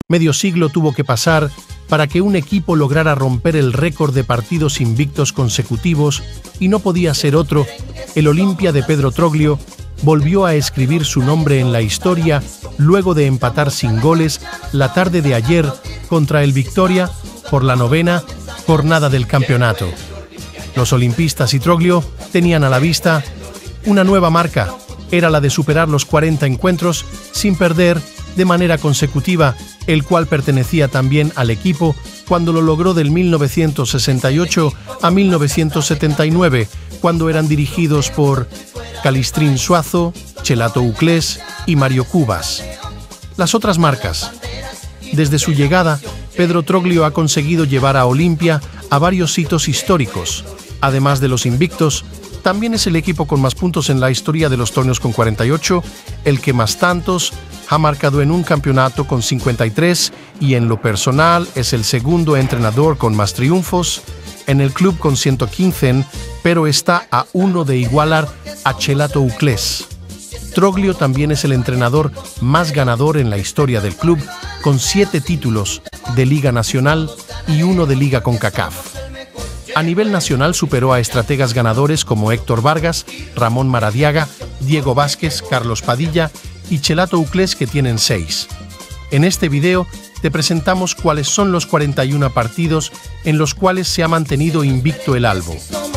Medio siglo tuvo que pasar para que un equipo lograra romper el récord de partidos invictos consecutivos y no podía ser otro. El Olimpia de Pedro Troglio volvió a escribir su nombre en la historia luego de empatar sin goles la tarde de ayer contra el Victoria por la 9ª jornada del campeonato. Los olimpistas y Troglio tenían a la vista una nueva marca, era la de superar los 40 encuentros sin perder de manera consecutiva, el cual pertenecía también al equipo cuando lo logró del 1968 a 1979, cuando eran dirigidos por Calistrín Suazo, Chelato Uclés y Mario Cubas. Las otras marcas. Desde su llegada, Pedro Troglio ha conseguido llevar a Olimpia a varios hitos históricos. Además de los invictos, también es el equipo con más puntos en la historia de los torneos con 48, el que más tantos ha marcado en un campeonato con 53 y en lo personal es el segundo entrenador con más triunfos en el club con 115, pero está a uno de igualar a Chelato Uclés. Troglio también es el entrenador más ganador en la historia del club, con 7 títulos de Liga Nacional y 1 de Liga CONCACAF. A nivel nacional superó a estrategas ganadores como Héctor Vargas, Ramón Maradiaga, Diego Vázquez, Carlos Padilla y Chelato Uclés, que tienen 6. En este video te presentamos cuáles son los 41 partidos en los cuales se ha mantenido invicto el Albo.